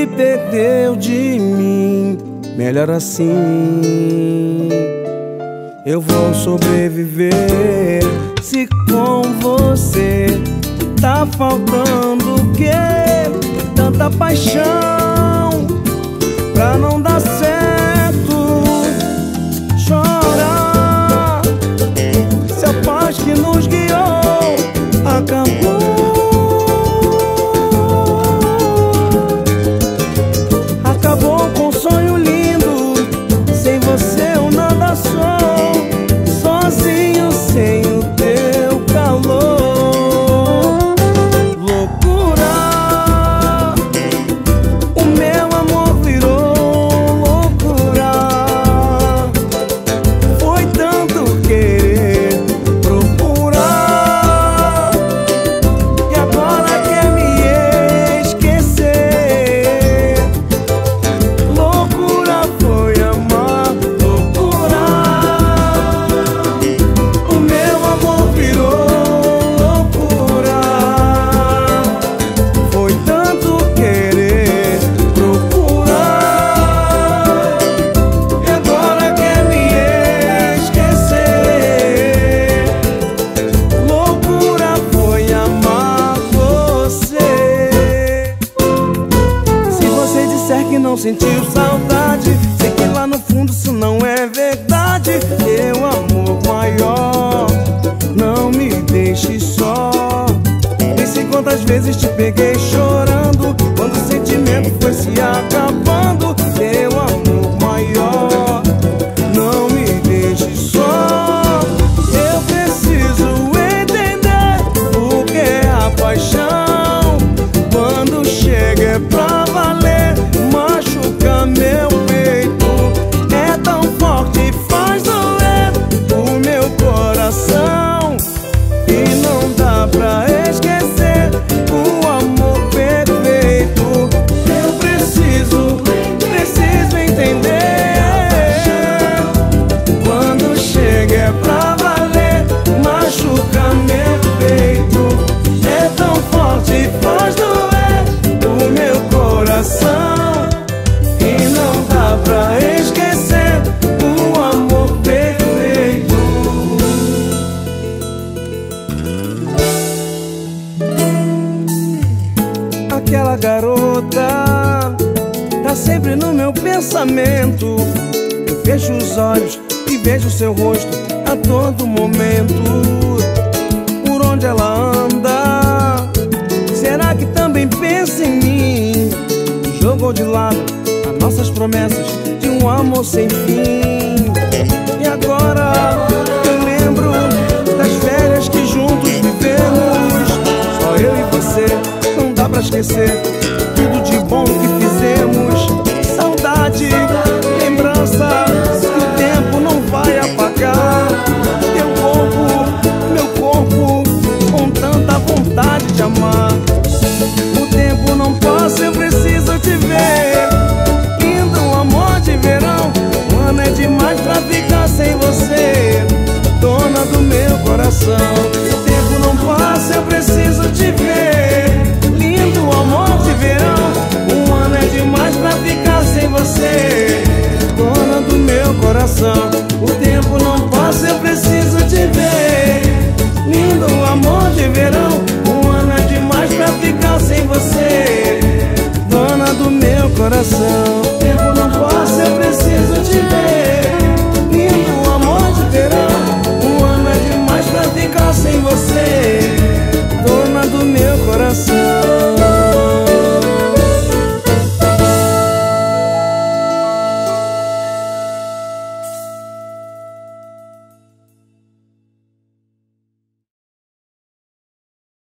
se perdeu de mim. Melhor assim, eu vou sobreviver. Se com você tá faltando o quê? Tanta paixão pra não dar certo. Chora, se a paz que nos guiou acabou. Acabou com um sonho lindo. Sem você eu nada sou. Sozinho sem o teu calor. Loucura, o meu amor virou loucura. Foi tanto querer procurar e agora quer me esquecer. Loucura foi amar, loucura. O meu amor virou loucura. Foi tanto querer procurar e agora quer me esquecer. Loucura foi amar você. Se você disser que não sentiu saudade, sei que lá no fundo isso não é verdade. Meu amor maior, não me deixe só. Pense quantas vezes te peguei chorando, quando o sentimento foi se acabando. Meu amor maior, não me deixe só. Eu preciso entender o que é a paixão. Quando chega é pra valer, machuca meu peito. É tão forte e faz doer o meu coração. E não dá pra esquecer o amor perfeito. Eu preciso entender. Quando chega é pra valer, machuca meu peito. É tão forte e faz doer o meu coração. E não dá pra esquecer o amor perfeito. Aquela garota tá sempre no meu pensamento. Eu fecho os olhos e vejo seu rosto a todo momento. Por onde ela anda, será que também pensa em mim? Jogou de lado as nossas promessas de um amor sem fim. E agora eu lembro das férias que juntos vivemos. Só eu e você, não dá pra esquecer tudo de bom que fizemos. Saudade, lembrança que o tempo não vai apagar. Teu corpo, meu corpo, com tanta vontade de amar. O tempo não passa, eu preciso te ver. Lindo amor de verão, um ano é demais pra ficar sem você. Dona do meu coração.